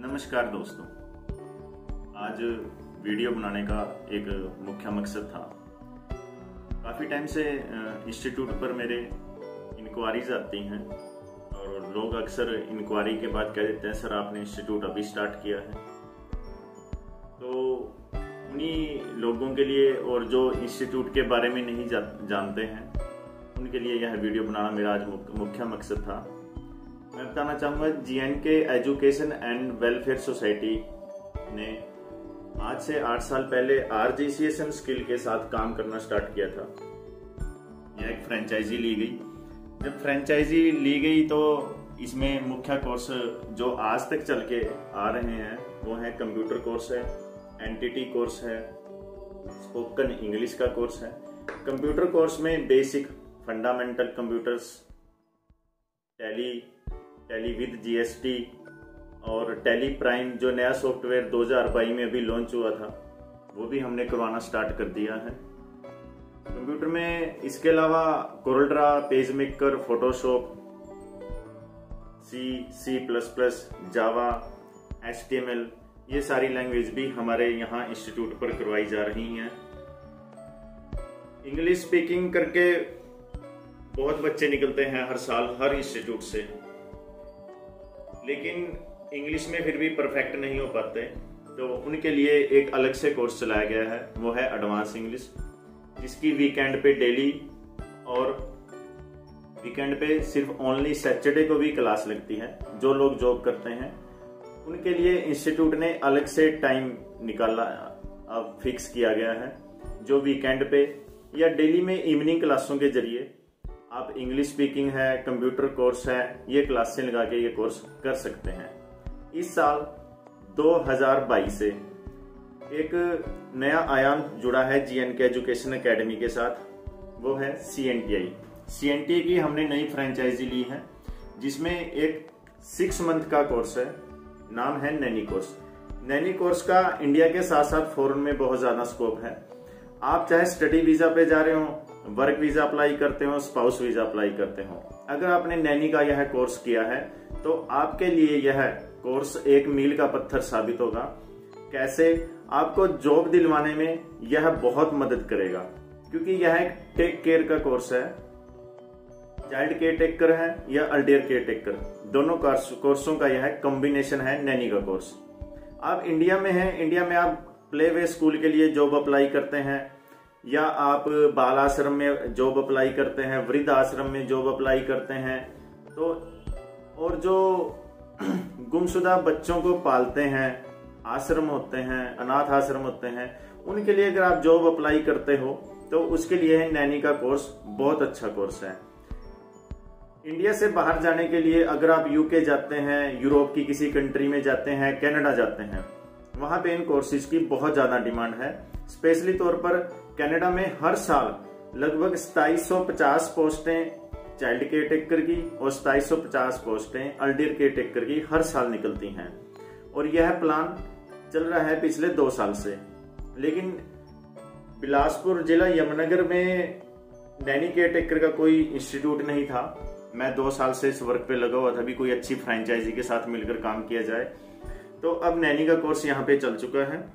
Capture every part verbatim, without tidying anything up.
नमस्कार दोस्तों, आज वीडियो बनाने का एक मुख्य मकसद था। काफ़ी टाइम से इंस्टीट्यूट पर मेरे इंक्वायरीज आती हैं और लोग अक्सर इंक्वायरी के बाद कह देते हैं सर आपने इंस्टीट्यूट अभी स्टार्ट किया है। तो उन्हीं लोगों के लिए और जो इंस्टीट्यूट के बारे में नहीं जा, जानते हैं उनके लिए यह वीडियो बनाना मेरा आज मुख्य मकसद था। मैं बताना चाहूँगा G N K education and welfare society ने आज से आठ साल पहले R G C S M skill के साथ काम करना स्टार्ट किया था। यह एक फ्रेंचाइजी ली गई। जब फ्रेंचाइजी ली गई तो इसमें मुख्य कोर्स जो आज तक चल के आ रहे हैं वो है कंप्यूटर कोर्स है, एंटिटी कोर्स है, स्पोकन इंग्लिश का कोर्स है। कंप्यूटर कोर्स में basic fundamental computers, Tally Tally with G S T और टैली प्राइम जो नया सॉफ्टवेयर दो हज़ार बाईस में अभी लॉन्च हुआ था वो भी हमने करवाना स्टार्ट कर दिया है। कंप्यूटर में इसके अलावा CorelDRAW, page maker, Photoshop, C C plus plus, Java, H T M L ये सारी लैंग्वेज भी हमारे यहाँ इंस्टीट्यूट पर करवाई जा रही हैं। इंग्लिश स्पीकिंग करके बहुत बच्चे निकलते हैं हर साल हर इंस्टीट्यूट से, लेकिन इंग्लिश में फिर भी परफेक्ट नहीं हो पाते। तो उनके लिए एक अलग से कोर्स चलाया गया है, वो है एडवांस इंग्लिश, जिसकी वीकेंड पे डेली और वीकेंड पे सिर्फ ओनली सैटरडे को भी क्लास लगती है। जो लोग जॉब करते हैं उनके लिए इंस्टीट्यूट ने अलग से टाइम निकाला, अब फिक्स किया गया है, जो वीकेंड पे या डेली में इवनिंग क्लासों के जरिए आप इंग्लिश स्पीकिंग है, कंप्यूटर कोर्स है, ये क्लासें लगा के ये कोर्स कर सकते हैं। इस साल दो हज़ार बाईस से एक नया आयाम जुड़ा है G N K education academy के साथ, वो है C N T I. C N T I की हमने नई फ्रेंचाइजी ली है जिसमें एक सिक्स मंथ का कोर्स है, नाम है नैनी कोर्स। नैनी कोर्स का इंडिया के साथ साथ फॉरेन में बहुत ज्यादा स्कोप है। आप चाहे स्टडी वीजा पे जा रहे हो, वर्क वीजा अप्लाई करते हो, स्पाउस वीजा अप्लाई करते हो, अगर आपने नैनी का यह कोर्स किया है तो आपके लिए यह कोर्स एक मील का पत्थर साबित होगा। कैसे? आपको जॉब दिलवाने में यह बहुत मदद करेगा, क्योंकि यह एक टेक केयर का कोर्स है। चाइल्ड केयर टेकर है या अल्डियर केयर टेकर, दोनों कोर्सों का यह कॉम्बिनेशन है नैनी का कोर्स। आप इंडिया में हैं, इंडिया में आप प्ले वे स्कूल के लिए जॉब अप्लाई करते हैं, या आप बाल आश्रम में जॉब अप्लाई करते हैं, वृद्ध आश्रम में जॉब अप्लाई करते हैं, तो और जो गुमशुदा बच्चों को पालते हैं, आश्रम होते हैं, अनाथ आश्रम होते हैं, उनके लिए अगर आप जॉब अप्लाई करते हो तो उसके लिए नैनी का कोर्स बहुत अच्छा कोर्स है। इंडिया से बाहर जाने के लिए अगर आप यूके जाते हैं, यूरोप की किसी कंट्री में जाते हैं, कनाडा जाते हैं, वहां पे इन कोर्सेज की बहुत ज्यादा डिमांड है। स्पेशली तौर पर कनाडा में हर साल लगभग सताईस सौ पचास पोस्टें चाइल्ड केयर टेकर की और सताईस सौ पचास पोस्टें अल्डियर केयर टेकर की हर साल निकलती हैं, और यह प्लान चल रहा है पिछले दो साल से। लेकिन बिलासपुर जिला यमुनानगर में नैनी केयर टेकर का कोई इंस्टीट्यूट नहीं था। मैं दो साल से इस वर्क पे लगा हुआ था, अभी कोई अच्छी फ्रेंचाइजी के साथ मिलकर काम किया जाए। तो अब नैनी का कोर्स यहाँ पे चल चुका है।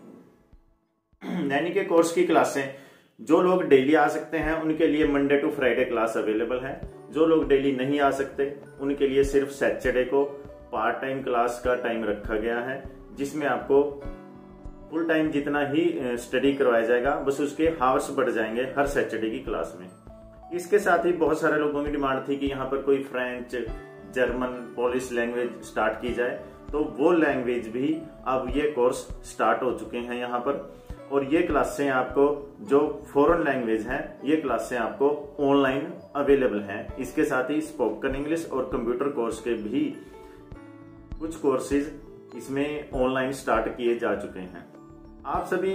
नैनी के कोर्स की क्लासें जो लोग डेली आ सकते हैं उनके लिए Monday to Friday class available है। जो लोग डेली नहीं आ सकते उनके लिए सिर्फ सैटरडे को पार्ट टाइम क्लास का टाइम रखा गया है, जिसमें आपको फुल टाइम जितना ही स्टडी करवाया जाएगा, बस उसके हावर्स बढ़ जाएंगे हर सैटरडे की क्लास में। इसके साथ ही बहुत सारे लोगों की डिमांड थी कि यहाँ पर कोई French, German, Polish language start की जाए, तो वो लैंग्वेज भी अब ये कोर्स स्टार्ट हो चुके हैं यहाँ पर। और ये क्लासें आपको जो फॉरेन लैंग्वेज हैं ये क्लासें आपको ऑनलाइन अवेलेबल हैं। इसके साथ ही स्पोकन इंग्लिश और कंप्यूटर कोर्स के भी कुछ कोर्सेज इसमें ऑनलाइन स्टार्ट किए जा चुके हैं। आप सभी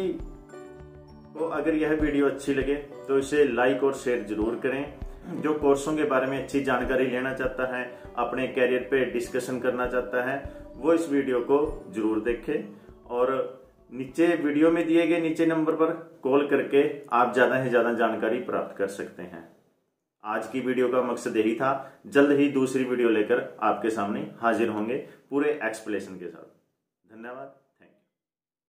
को अगर यह वीडियो अच्छी लगे तो इसे लाइक और शेयर जरूर करें। जो कोर्सों के बारे में अच्छी जानकारी लेना चाहता है, अपने कैरियर पे डिस्कशन करना चाहता है, वो इस वीडियो को जरूर देखे, और नीचे वीडियो में दिए गए नीचे नंबर पर कॉल करके आप ज्यादा से ज्यादा जानकारी प्राप्त कर सकते हैं। आज की वीडियो का मकसद यही था। जल्द ही दूसरी वीडियो लेकर आपके सामने हाजिर होंगे पूरे एक्सप्लेनेशन के साथ। धन्यवाद।